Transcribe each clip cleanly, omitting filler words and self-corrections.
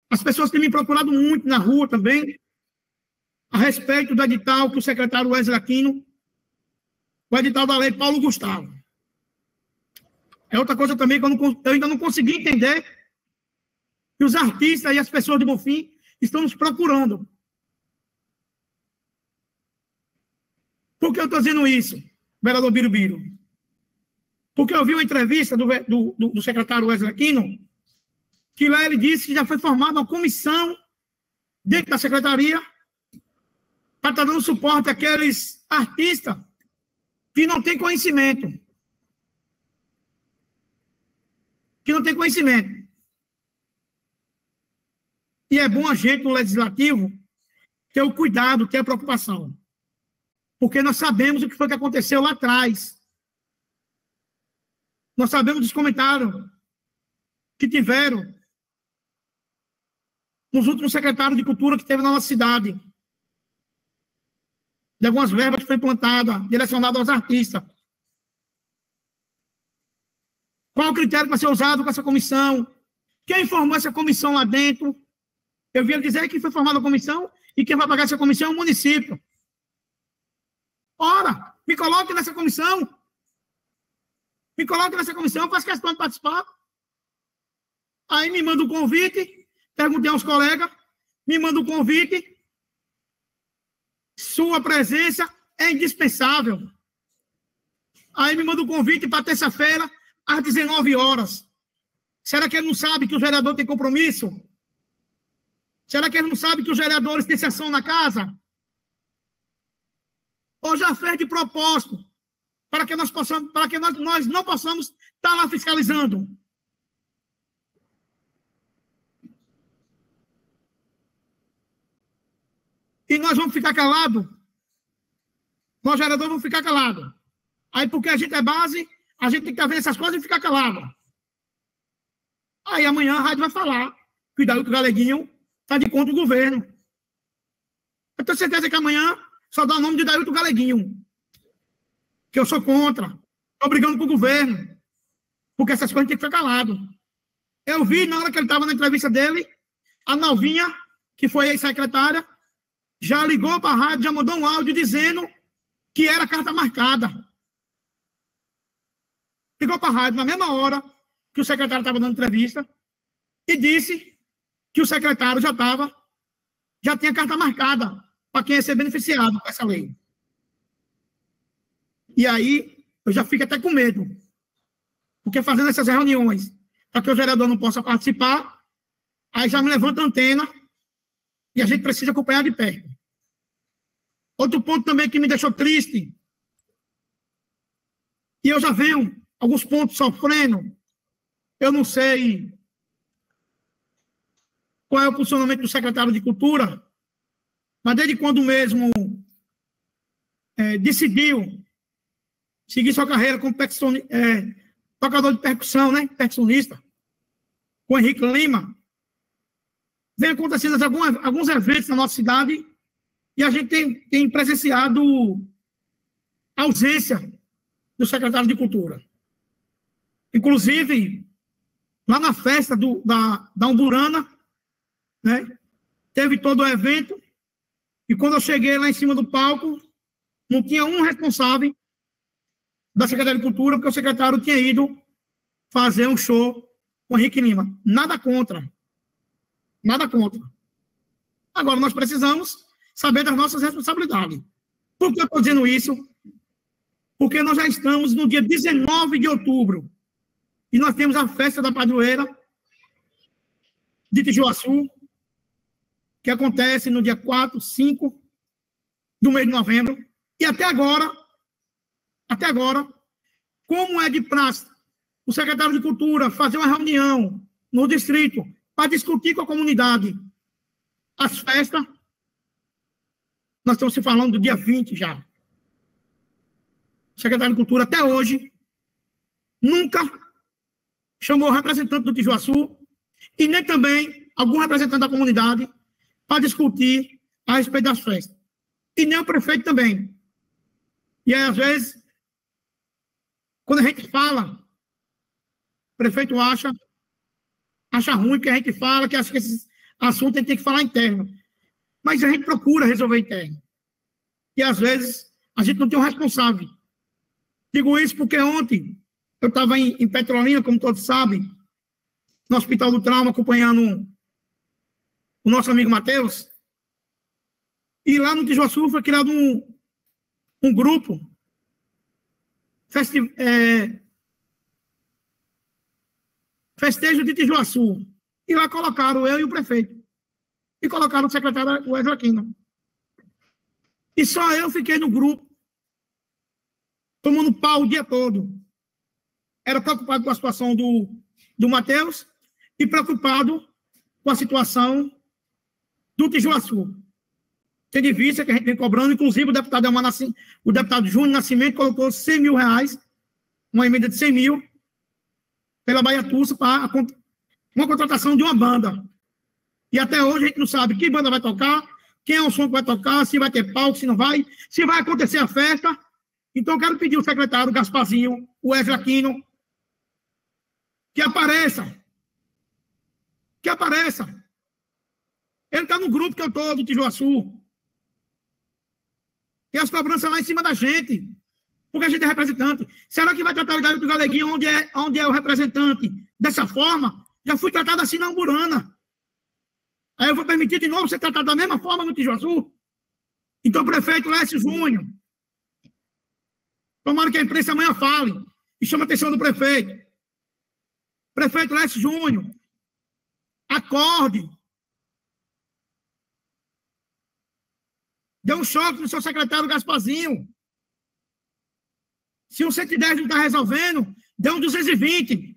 As pessoas têm me procurado muito na rua também, a respeito do edital que o secretário Wesley Aquino, o edital da lei Paulo Gustavo. É outra coisa também que eu ainda não consegui entender, que os artistas e as pessoas de Bonfim estão nos procurando. Por que eu estou dizendo isso, vereador Birubiru? Porque eu vi uma entrevista do secretário Wesley Aquino, que lá ele disse que já foi formada uma comissão dentro da secretaria para estar dando suporte àqueles artistas que não têm conhecimento. Que não têm conhecimento. E é bom a gente, no legislativo, ter o cuidado, ter a preocupação. Porque nós sabemos o que foi que aconteceu lá atrás. Nós sabemos dos comentários que tiveram nos últimos secretários de cultura que teve na nossa cidade. De algumas verbas que foi implantada, direcionada aos artistas. Qual o critério que vai ser usado com essa comissão? Quem formou essa comissão lá dentro? Eu vi ele dizer que foi formada a comissão e quem vai pagar essa comissão é o município. Ora, me coloque nessa comissão. Me coloque nessa comissão, faço questão de participar. Aí me manda um convite, perguntei aos colegas, me manda um convite. Sua presença é indispensável. Aí me manda um convite para terça-feira, às 19 horas. Será que ele não sabe que o vereador tem compromisso? Será que ele não sabe que os vereadores têm sessão na casa? Ou já fez de propósito para que nós não possamos estar lá fiscalizando? E nós vamos ficar calados? Nós, vereadores, vamos ficar calados. Aí, porque a gente é base, a gente tem que estar vendo essas coisas e ficar calado. Aí, amanhã, a rádio vai falar que o Dailton Galeguinho está de contra o governo. Eu tenho certeza que amanhã só dá o nome de Dailton Galeguinho. Que eu sou contra. Estou brigando com o governo. Porque essas coisas tem que ficar calado. Eu vi, na hora que ele estava na entrevista dele, a Nalvinha, que foi a secretária, já ligou para a rádio, já mandou um áudio dizendo que era carta marcada. Ligou para a rádio na mesma hora que o secretário estava dando entrevista e disse que o secretário já tinha carta marcada para quem ia ser beneficiado com essa lei. E aí, eu já fico até com medo. Porque fazendo essas reuniões, para que o vereador não possa participar, aí já me levanta a antena e a gente precisa acompanhar de perto. Outro ponto também que me deixou triste, e eu já venho alguns pontos sofrendo, eu não sei qual é o funcionamento do secretário de Cultura, mas desde quando mesmo decidiu seguir sua carreira como tocador de percussão, né? Percussionista, com Henrique Lima, vem acontecendo alguns eventos na nossa cidade e a gente tem presenciado a ausência do secretário de Cultura. Inclusive, lá na festa da Umburana, né, teve todo o evento e quando eu cheguei lá em cima do palco, não tinha um responsável da Secretaria de Cultura, porque o secretário tinha ido fazer um show com Henrique Lima. Nada contra. Nada contra. Agora, nós precisamos saber das nossas responsabilidades. Por que eu estou dizendo isso? Porque nós já estamos no dia 19 de outubro e nós temos a festa da padroeira de Tijuaçu, que acontece no dia 4, 5 do mês de novembro. E até agora, como é de praxe o secretário de Cultura fazer uma reunião no distrito para discutir com a comunidade as festas, nós estamos se falando do dia 20 já. O secretário de Cultura, até hoje, nunca chamou o representante do Tijuaçu e nem também algum representante da comunidade para discutir a respeito das festas. E nem o prefeito também. E aí, às vezes, quando a gente fala, o prefeito acha ruim que a gente fala, que acha que assunto a gente tem que falar interno. Mas a gente procura resolver interno. E, às vezes, a gente não tem um responsável. Digo isso porque ontem eu estava em Petrolina, como todos sabem, no Hospital do Trauma, acompanhando o nosso amigo Matheus. E lá no Tijuaçu foi criado um grupo, Festejo de Tijuaçu. E lá colocaram eu e o prefeito. E colocaram o secretário Wesley Aquino. E só eu fiquei no grupo, tomando pau o dia todo. Era preocupado com a situação do Matheus e preocupado com a situação do Tijuaçu. Tem de vista que a gente vem cobrando, inclusive o deputado Júnior Nascimento colocou 100 mil reais, uma emenda de 100 mil, pela Baiatussa, para uma contratação de uma banda. E até hoje a gente não sabe que banda vai tocar, quem é o som que vai tocar, se vai ter palco, se não vai, se vai acontecer a festa. Então eu quero pedir ao secretário Gasparzinho, o Wesley Aquino, que apareça. Que apareça. Ele está no grupo que eu estou, do Tijuaçu. E as cobranças lá em cima da gente. Porque a gente é representante. Será que vai tratar o Dário do Galeguinho, onde é o representante, dessa forma? Já fui tratado assim na Umburana. Aí eu vou permitir de novo ser tratado da mesma forma no Tijuaçu? Então, prefeito Lécio Júnior, tomara que a imprensa amanhã fale e chame a atenção do prefeito. Prefeito Lécio Júnior, acorde. Dê um choque no seu secretário Gasparzinho. Se um 110 não está resolvendo, dê um 220.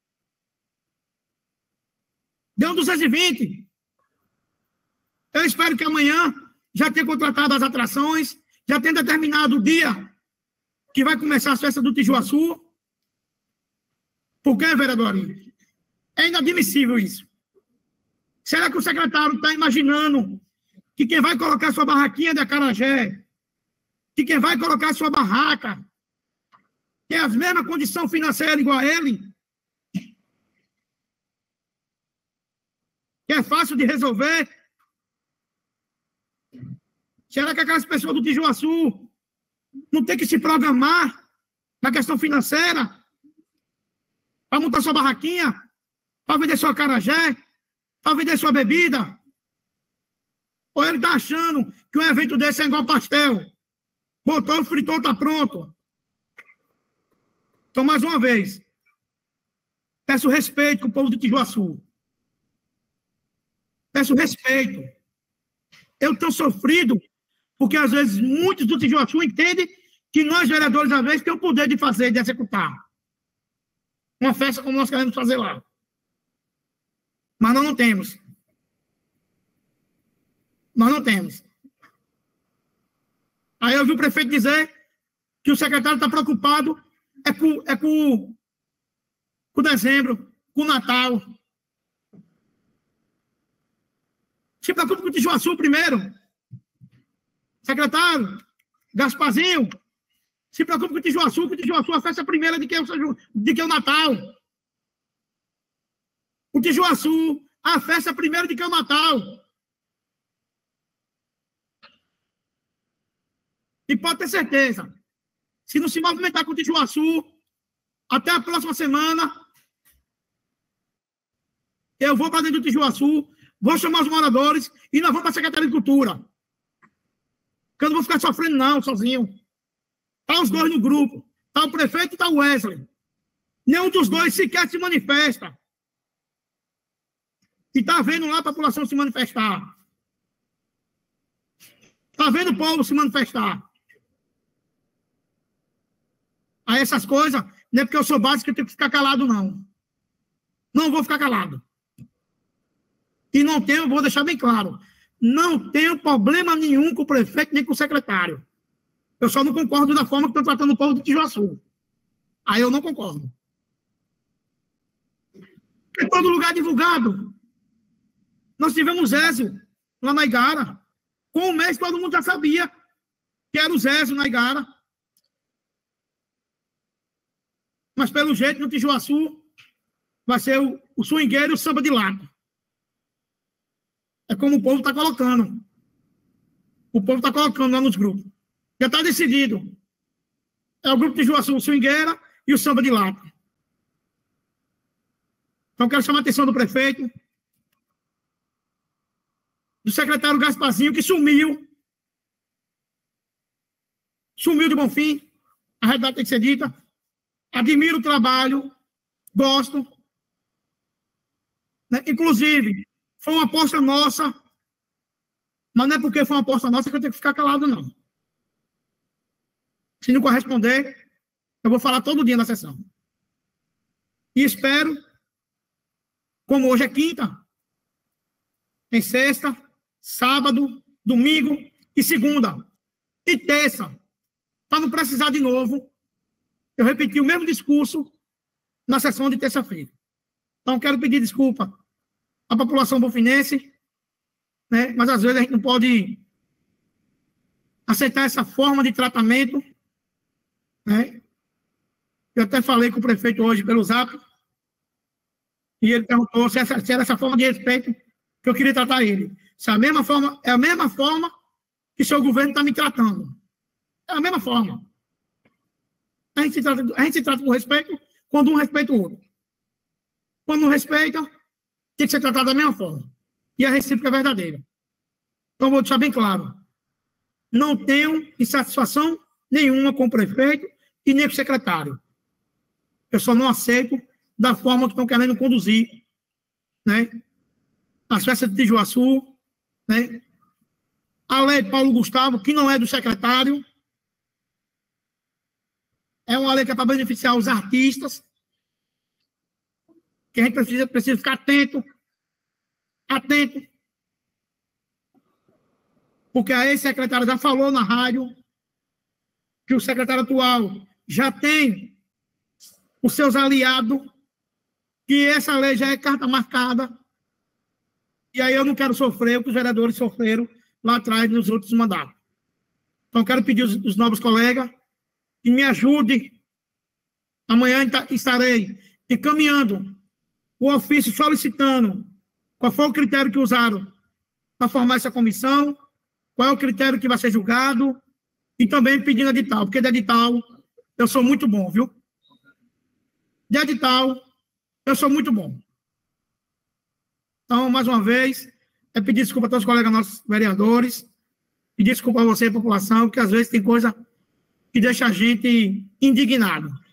Dê um 220. Eu espero que amanhã já tenha contratado as atrações, já tenha determinado o dia que vai começar a festa do Tijuaçu. Por quê, vereador? É inadmissível isso. Será que o secretário está imaginando que quem vai colocar sua barraquinha de acarajé, que quem vai colocar sua barraca, tem as mesmas condições financeiras igual a ele, que é fácil de resolver? Será que aquelas pessoas do Tijuaçu não tem que se programar na questão financeira para montar sua barraquinha, para vender sua acarajé, para vender sua bebida? Ou ele está achando que um evento desse é igual pastel? Botou, fritou, está pronto. Então, mais uma vez, peço respeito com o povo de Tijuaçu. Peço respeito. Eu tenho sofrido, porque às vezes muitos do Tijuaçu entendem que nós, vereadores, às vezes, temos o poder de fazer, de executar uma festa como nós queremos fazer lá. Mas nós não temos. Nós não temos. Aí eu vi o prefeito dizer que o secretário está preocupado com dezembro, com o Natal. Se preocupe com o Tijuaçu primeiro. Secretário, Gasparzinho, se preocupe com o Tijuaçu é a festa primeira de que é o Natal. O Tijuaçu, a festa primeira de que é o Natal. E pode ter certeza, se não se movimentar com o Tijuaçu, até a próxima semana, eu vou para dentro do Tijuaçu, vou chamar os moradores e nós vamos para a Secretaria de Cultura. Porque eu não vou ficar sofrendo, não, sozinho. Está os dois no grupo. Está o prefeito e está o Wesley. Nenhum dos dois sequer se manifesta. E está vendo lá a população se manifestar. Está vendo o povo se manifestar. Aí essas coisas, não é porque eu sou básico que eu tenho que ficar calado, não. Não vou ficar calado. E não tenho, vou deixar bem claro, não tenho problema nenhum com o prefeito nem com o secretário. Eu só não concordo da forma que estão tratando o povo de Tijuaçu. Aí eu não concordo. Em todo lugar divulgado. Nós tivemos Zézio lá na Igara. Com um mês todo mundo já sabia que era o Zézio na Igara. Mas pelo jeito no Tijuaçu vai ser o swingueiro e o samba de lado. É como o povo está colocando. O povo está colocando lá nos grupos. Já está decidido. É o grupo de Juaçu, Swingueira e o Samba de Lata. Então, quero chamar a atenção do prefeito, do secretário Gasparzinho, que sumiu. Sumiu de Bonfim. A realidade tem que ser dita. Admiro o trabalho. Gosto. Né? Inclusive, foi uma aposta nossa. Mas não é porque foi uma aposta nossa que eu tenho que ficar calado, não. Se não corresponder, eu vou falar todo dia na sessão. E espero, como hoje é quinta, tem sexta, sábado, domingo e segunda. E terça, para não precisar de novo, eu repeti o mesmo discurso na sessão de terça-feira. Então, quero pedir desculpa à população bonfinense, né? Mas às vezes a gente não pode aceitar essa forma de tratamento, né? Eu até falei com o prefeito hoje pelo Zap, e ele perguntou se era essa forma de respeito que eu queria tratar ele. Se é a mesma forma que seu governo está me tratando. É a mesma forma. A gente se trata com respeito quando um respeita o outro. Quando não respeita, tem que ser tratado da mesma forma. E a recíproca é verdadeira. Então, vou deixar bem claro. Não tenho insatisfação nenhuma com o prefeito e nem com o secretário. Eu só não aceito da forma que estão querendo conduzir, né? As festas de Juaçu, né? A lei de Paulo Gustavo, que não é do secretário, é uma lei que é para beneficiar os artistas, que a gente precisa ficar atento, porque a ex-secretária já falou na rádio que o secretário atual já tem os seus aliados, que essa lei já é carta marcada, e aí eu não quero sofrer o que os vereadores sofreram lá atrás nos outros mandatos. Então, quero pedir os novos colegas que me ajudem. Amanhã estarei encaminhando o ofício solicitando qual foi o critério que usaram para formar essa comissão, qual é o critério que vai ser julgado, e também pedindo edital, porque de edital eu sou muito bom, viu? De edital eu sou muito bom. Então, mais uma vez, é pedir desculpa a todos os colegas nossos vereadores, pedir desculpa a você, população, porque às vezes tem coisa que deixa a gente indignado.